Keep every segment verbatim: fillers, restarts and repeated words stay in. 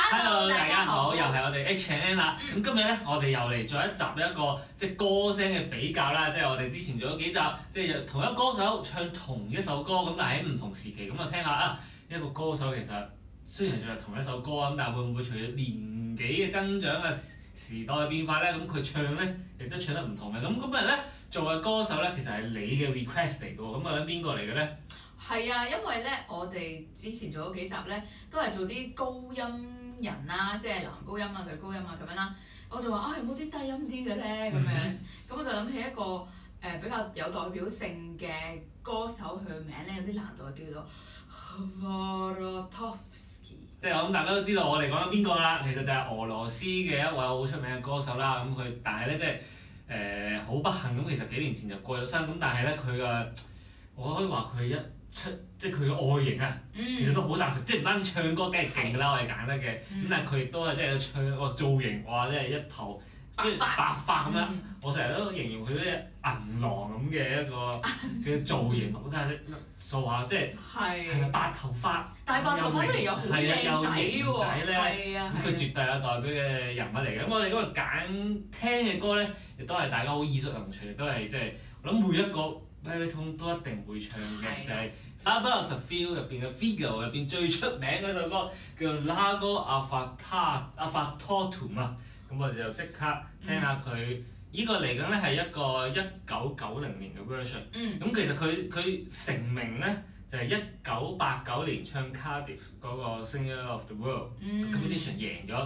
Hello，大家好，又係我哋 H and N 啦。咁、 嗯、 今日咧，我哋又嚟再一集一個即係歌聲嘅比較啦。即係我哋之前做咗幾集，即係同一個歌手唱同一首歌，咁但係喺唔同時期咁啊，聽下啊一個歌手其實雖然係唱同一首歌啊，咁但係會唔會隨住年紀嘅增長啊、時代嘅變化咧，咁佢唱咧亦都唱得唔同嘅。咁今日咧作為歌手咧，其實係你嘅 request 嚟嘅喎。咁究竟邊個嚟嘅咧？ 係啊，因為咧，我哋之前做咗幾集咧，都係做啲高音人啦，即係男高音啊、女高音啊咁樣啦。我就話啊，有冇啲低音啲嘅咧？咁樣，咁我就諗起一個誒、呃、比較有代表性嘅歌手，佢嘅名咧有啲難度，叫做 Hvarotofsky。即係我諗大家都知道我哋講緊邊個啦，其實就係俄羅斯嘅一位好出名嘅歌手啦。咁佢但係咧即係誒好不幸咁，其實幾年前就過咗身。咁但係咧佢嘅我可以話佢一出即係佢嘅外形啊，嗯、其實都好殺食，即係唔單止唱歌梗係勁㗎啦，我哋揀得嘅。咁、嗯、但係佢亦都係即係唱個造型，哇！即係一頭即係白髮咁樣。嗯、我成日都形容佢好似銀狼咁嘅一個嘅造型，我真係數下即係係啊白頭髮， 但係白頭髮都又好靚仔喎， 咁佢絕對有代表嘅人物嚟嘅。咁我哋嗰個揀聽嘅歌咧，亦都係大家好耳熟能詳，亦都係即係我諗每一個 baritone 都一定會唱嘅，就係 Fabulous Feel 入邊嘅 Figaro 入邊最出名嗰首歌叫做 Largo Affactatum 啊。咁我哋就即刻聽下佢依個嚟緊咧係一個一九九零年嘅 version。咁、嗯、其實佢佢成名咧就係一九八九年唱 Cardiff 嗰個 Singer of the World 個 competition 贏咗。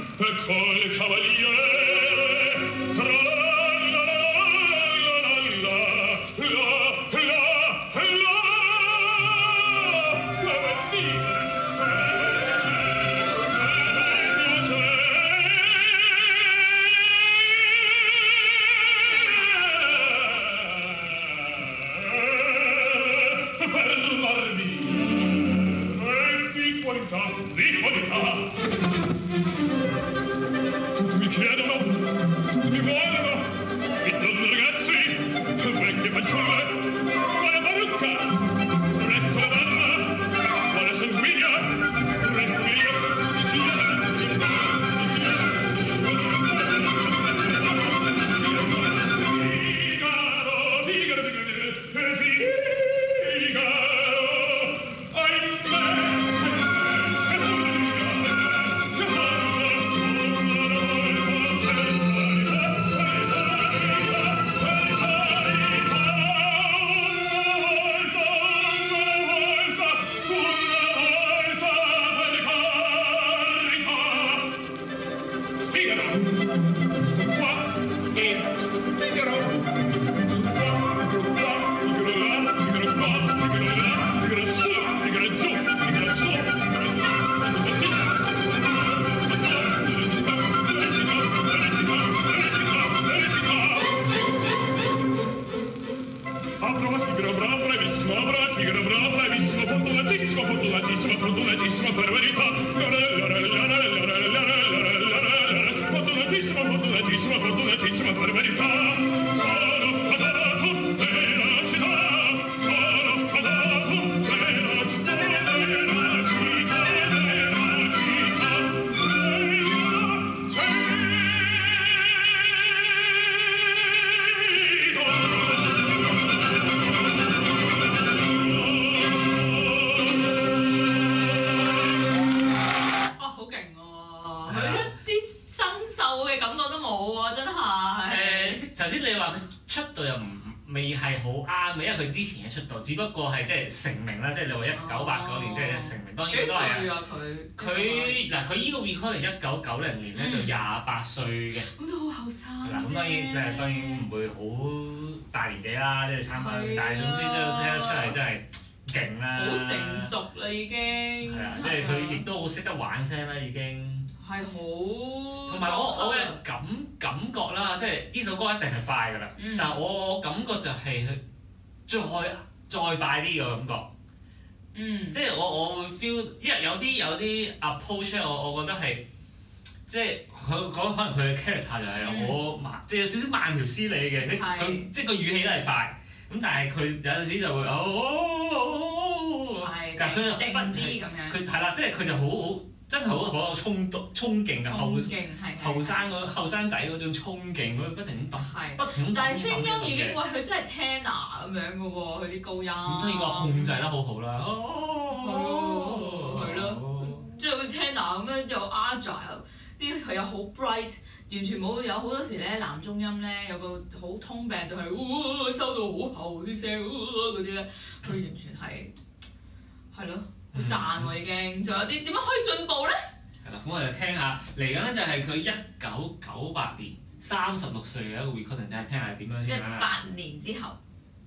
之前嘅出道，只不過係即係成名啦，即係你話一九八九年即係成名，當然都係啊。佢佢嗱佢依個 recording 一九九零年咧就廿八歲嘅。 咁都好後生啫。 嗱咁當然即係當然唔會好大年紀啦，即係參加，但係總之都聽得出嚟真係勁啦。 好成熟啦已經。 係啊，即係佢亦都好識得玩聲啦已經。 係好。 同埋我我嘅感感覺啦，即係呢首歌一定係快㗎啦，但係我我感覺就係佢。再再快啲嘅感覺，嗯，即係我我會 feel，因為有啲有啲 approach 我我覺得係，即係佢講可能佢嘅 character 就係好慢，即係有少少慢條斯理嘅，即係佢即係個語氣都係快，咁但係佢有陣時就會哦，但係佢又好不啲咁樣，佢係啦，即係佢就好好真係好好有衝動、衝勁嘅後後生嗰後生仔嗰種衝勁，佢不停咁揼，不停咁揼。 但係聲音已經喂佢真係 tenor 咁樣嘅喎，佢啲高音。 咁當然個控制得好好啦。 哦，係咯，即係好似 tenor 咁樣又 agile，啲佢又好 bright，完全冇有好多時咧男中音咧有個好通病就係、是，收到好厚啲聲嗰啲咧，佢完全係係咯。好讚喎已經，仲有啲點樣可以進步咧？ 係啦，咁我哋聽下嚟緊咧就係佢一九九八年三十六歲嘅一個 recording，睇下聽下點樣先啦。 即係八年之後。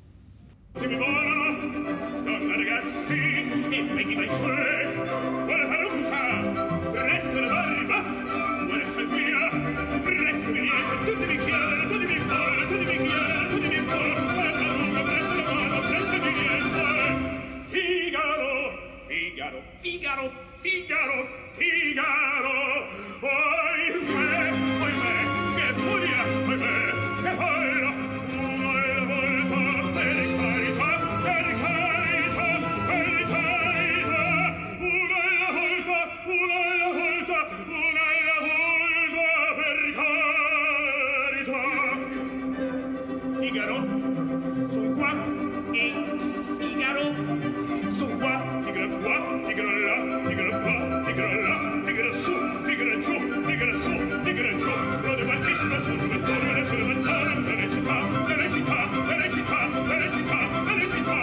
Figaro, Figaro, Figaro, ohimè, ohimè, che furia, ohimè, che folla, una volta per carità, per carità, per carità, una volta, una volta, una volta per carità. Figaro, son qua, e Figaro, son qua, Figaro qua. Figaro là, Figaro qua, Figaro là, Figaro su, Figaro giù, Figaro su, Figaro giù, rode altissima sul balcone, sulle ventane, nelle città, nelle città, nelle città, nelle città, nelle città.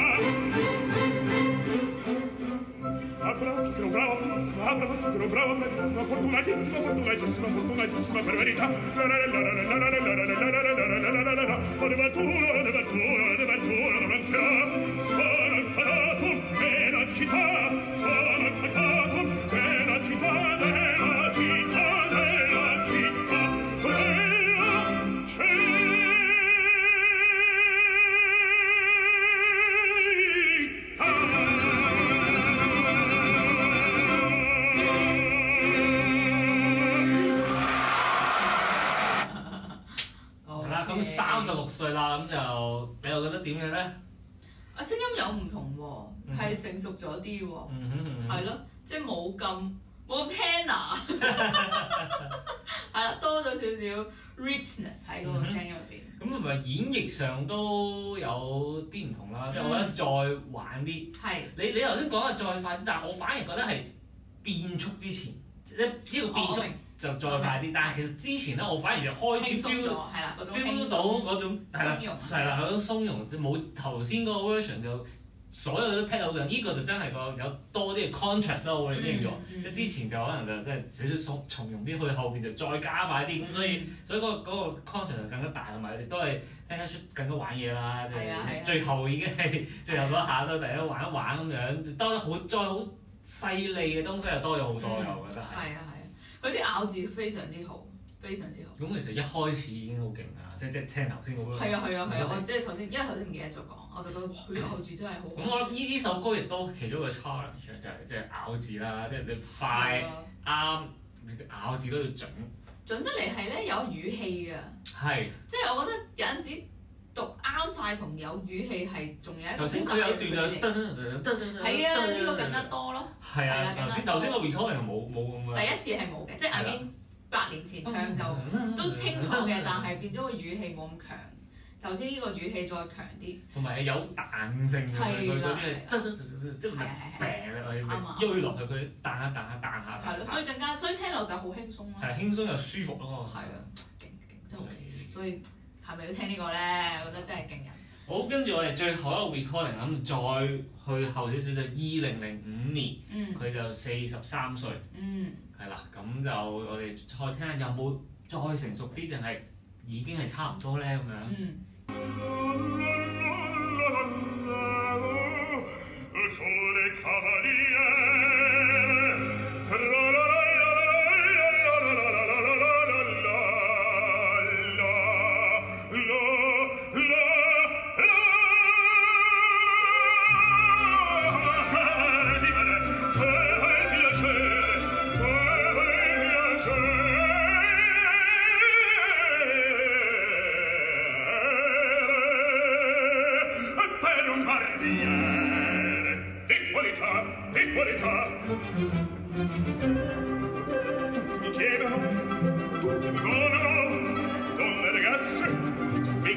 Ah, bravo, Figaro, bravo, bravissima, ah, bravo, Figaro, bravo, bravissima, fortunatissima, fortunatissima, fortunatissima, per verità. La la la la la la la la la la la la la la la la. Ode Bartolo, ode Bartolo, ode Bartolo, davanti a sono il fatato e la città. Sono il peccato della città, della città, della città, della città. 係啦，咁三十六歲啦，咁就你又覺得點嘅咧？ 啊，聲音有唔同喎，係成熟咗啲喎，係咯，即係冇咁冇咁 tenor， 係啦，多咗少少 richness 喺嗰個聲音入邊。 咁係咪演繹上都有啲唔同啦？即係我覺得再玩啲。係。你你頭先講嘅再快啲，但係我反而覺得係變速之前，一呢個變速就再快啲。但係其實之前咧，我反而就開始 feel feel 到嗰種係啦，係啦，嗰種鬆容，即係冇頭先嗰個 version 就。所有都 pad 到嘅，呢個就真係個有多啲嘅 contrast 咯，我哋變咗。即之前就可能就即係少少從從容啲，去後邊就再加快啲，咁所以所以嗰個嗰個 contrast 就更加大，同埋都係聽得出更加玩嘢啦。即係最後已經係最後嗰下都大家玩一玩咁樣，多咗好再好細膩嘅東西又多咗好多，我覺得係。 係啊係啊，佢啲咬字非常之好，非常之好。 咁其實一開始已經好勁啦，即即聽頭先嗰個。 係啊係啊係啊！我即係頭先，因為頭先唔記得咗講。我就覺得佢咬字真係好。咁我諗呢呢首歌亦都其中一個 challenge 就係即係咬字啦，即係你快啱，你咬字都要準。 準得嚟係咧有語氣㗎。係。即係我覺得有陣時讀啱晒同有語氣係仲有一個。 頭先佢有段就係啊，呢個更加多咯。係啊， 頭先頭先個 recording 冇冇咁樣。 第一次係冇嘅，即係 I mean 八年前唱就都清楚嘅，但係變咗個語氣冇咁強。頭先呢個語氣再強啲， 同埋有彈性嘅佢嗰啲係，即係唔係病咧，我要推落去佢彈下彈下彈下。 係咯，所以更加所以聽落就好輕鬆咯。 係輕鬆又舒服咯。 係啊，勁勁真係好勁，所以係咪要聽呢個咧？我覺得真係勁人。 好，跟住我哋最後一個 recording 咁，再去後少少就二零零五年，佢就四十三歲。嗯。係啦，咁就我哋再聽下有冇再成熟啲，定係已經係差唔多咧咁樣。嗯。 Di qualità, di qualità.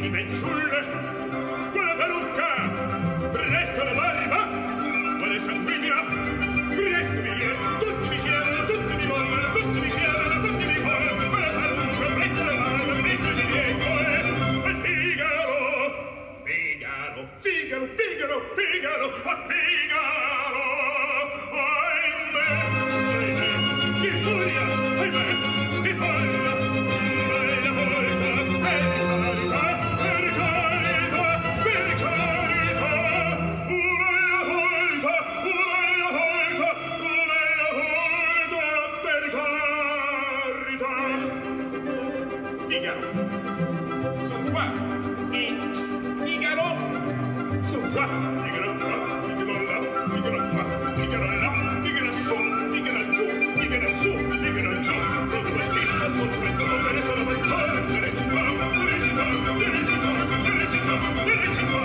di fanciulle, quella perucca, presto la barba, quella sanguigna, presto mi viene, tutti mi chiedono, tutti mi vogliono, tutti mi chiedono, tutti mi vogliono, quella perucca, presto la barba, presto mi viene, e Figaro, Figaro, Figaro, Figaro, Figaro, a Figaro, ahimè, ahimè, di furia, ahimè, di furia, bella volta, bella volta, per carità, per carità, una alla volta, una alla volta, una alla volta, per carità. Figaro, sono qua, e psst, Figaro, sono qua, Figaro qua, Figaro là, Figaro qua, Figaro là, Figaro su, Figaro giù, Figaro su, Figaro giù, proprio altissima sopra, dove sono per cuore, delle città, delle città, delle città, delle città, delle città.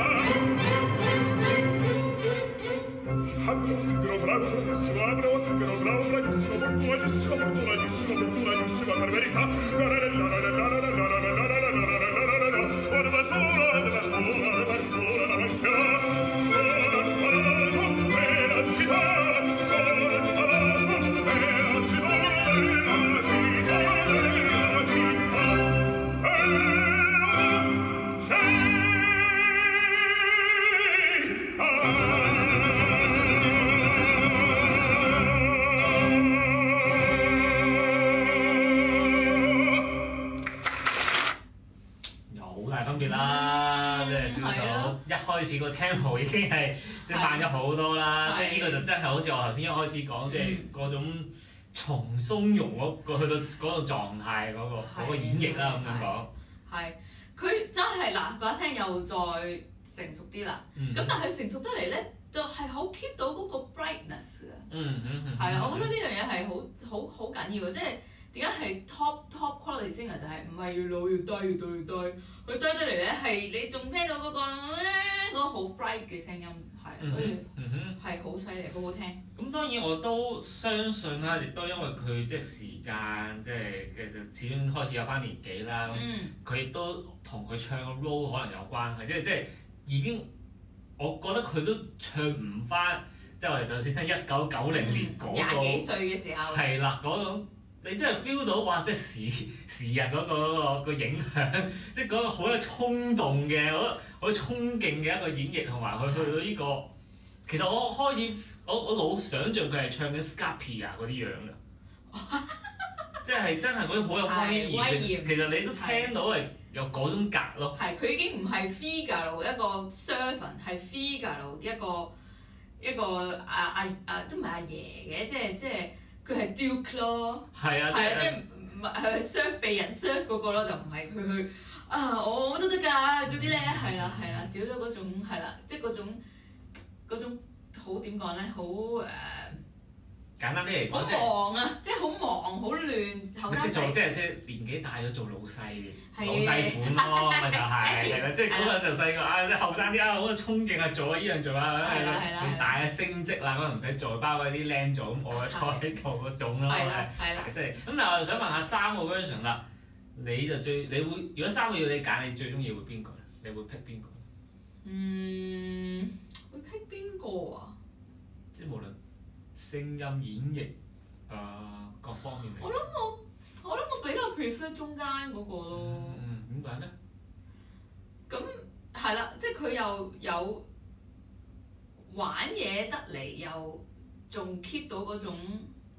Abbiamo Figaro bravo, bravissimo, abbiamo Figaro bravo, bravissimo, fortunatissimo, fortunatissimo, fortunatissimo, per verità. La la la la la la la la la la la la la la. Armatura, armatura, armatura, armatura, sono affalato e la città, sono affalato e la città, la città, la città, e 分別啦，即係 feel 到一開始個 tempo 已經係即係慢咗好多啦，即係呢個就真係好似我頭先一開始講，即係嗰種從鬆容嗰個去到嗰個狀態嗰個嗰個演繹啦，咁樣講。 係，佢真係嗱把聲又再成熟啲啦，咁但係成熟得嚟咧，就係好 keep 到嗰個 brightness 啊。 嗯嗯嗯。 係啊，我覺得呢樣嘢係好好好緊要嘅，即係。點解係 top top quality singer 就係唔係越老越低越到越低，佢低得嚟咧係你仲聽到嗰、嗰個嗰、嗰個好 bright 嘅聲音，係所以係好犀利，好好聽。 咁當然我都相信啦，亦都因為佢即係時間，即係其實始終開始有翻年紀啦，咁佢亦都同佢唱嘅 role 可能有關係，即係即係已經我覺得佢都唱唔翻，即係我哋鄧先生一九九零年嗰、嗰個廿幾歲嘅時候。 係啦，嗰種。你真係 feel 到哇！即係時時日嗰、嗰個嗰個影響，即係嗰個好有衝動嘅、好好衝勁嘅一個演繹，同埋佢去到呢、呢個，其實我開始我我老想像佢係唱緊 Scarpia 嗰啲樣㗎，即係真係嗰啲好有威嚴嘅。其實你都聽到係有嗰種格咯。 係，佢已經唔係 Figaro 一個 servant， 係 Figaro 一個一個阿阿阿都唔係阿爺嘅，即係即係。佢係 Duke 咯，係啊，即係唔係係 serve 被人 serve 嗰個咯，就唔係佢去啊我都得㗎嗰啲咧，係啦係啦，少咗嗰種係啦，即係嗰種嗰種好點講咧，好誒。 簡單啲嚟講， 好忙啊！即係好忙，好亂，後生仔。 即係做即係即係年紀大咗做老細嘅，老細款咯，咪就係係啦，即係嗰個就細個啊，即係後生啲啊，好有衝勁啊，做啊依樣做啊，係啦，年大啊升職啦，嗰陣唔使做，包括啲靚做咁，我就坐喺度嗰種咯，係係犀利。咁但係我就想問下三個 version 啦，你就最你會如果三個要你揀，你最中意會邊個咧？你會 pick 邊個？ 嗯，會 pick 邊個啊？ 即係無論。聲音演繹，誒、呃、各方面嚟。 我諗我，我諗我比較 prefer 中間嗰個咯。 嗯，點解咧？ 咁係啦，即係佢又有玩嘢得嚟，又仲 keep 到嗰種，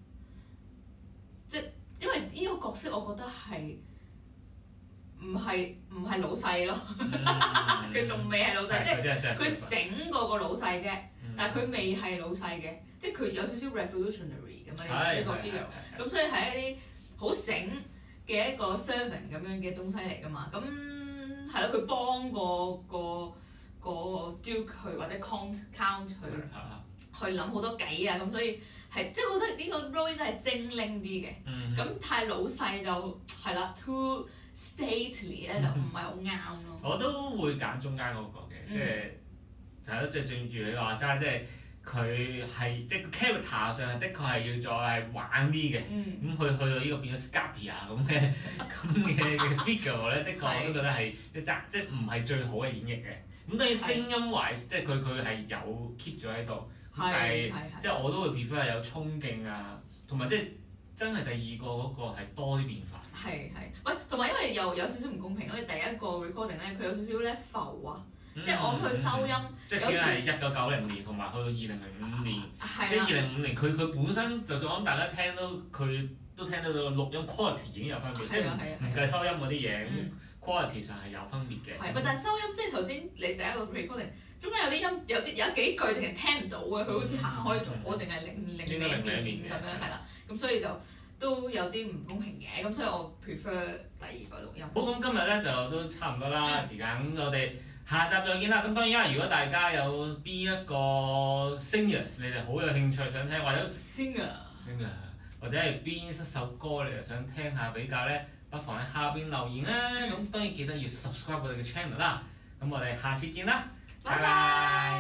即係因為呢個角色我覺得係唔係唔係老細咯，佢仲未係老細，即係佢醒過個老細啫，但係佢未係老細嘅。即係佢有少少 revolutionary 咁樣呢個 figure， 咁所以係一啲好醒嘅一個 servant 咁樣嘅東西嚟㗎嘛。咁係咯，佢幫個個個 duke 去或者 count count 去去諗好多計啊。咁所以係即係我覺得呢個 role 應該係精靈啲嘅。咁、嗯、太老細就係啦 ，too stately 咧就唔係好啱咯。 我都會揀中間嗰個嘅，即係係咯，即係正如你話齋，即係。 佢係即係個 character 上係的確係要再係玩啲嘅，咁去去到呢個變咗 Scarpia 咁嘅咁嘅嘅 figure 咧，的確我都覺得係一隻即係唔係最好嘅演繹嘅。咁當然聲音 wise 即係佢佢係有 keep 咗喺度，但係即係我都會 prefer 係有衝勁啊，同埋即係真係第二個嗰個係多啲變化。 係係，喂，同埋因為又有少少唔公平，因為第一個 recording 咧，佢有少少咧浮啊。即係我諗佢收音， 即係只係一九九零年同埋去到二零零五年，即係二零五年佢佢本身就算我諗大家聽到佢都聽到到錄音 quality 已經有分別，即係唔計收音嗰啲嘢，quality 上係有分別嘅。 係，但係收音即係頭先你第一個 recording，中間有啲音有啲有幾句淨係聽唔到嘅，佢好似行開咗定係零零零年咁樣係啦，咁所以就都有啲唔公平嘅，咁所以我 prefer 第二個錄音。 好，咁今日咧就都差唔多啦時間，咁我哋下集再見啦！咁當然啦，如果大家有邊一個 singers 你哋好有興趣想聽，或者 singer singer 或者係邊一首歌你哋想聽下比較咧，不妨喺下邊留言啦。咁當然記得要 subscribe 我哋嘅 channel 啦。咁我哋下次見啦，拜拜。